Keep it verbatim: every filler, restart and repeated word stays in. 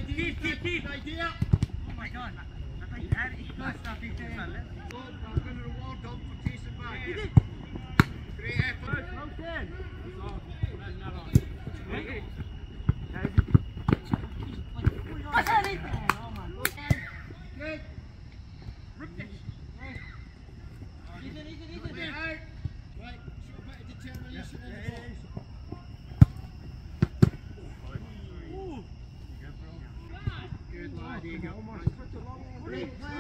Keep, keep, keep. Idea. Oh my God. I thought you had it. You got stuff in there. Good, I'm going to reward Dom for chasing back. You did. Great effort. Okay. What's that in there? Oh my God. Good. Rip this. Easy, easy, easy. Put it out. Right, show a bit of determination in the box. Good lad, there you go. Great play.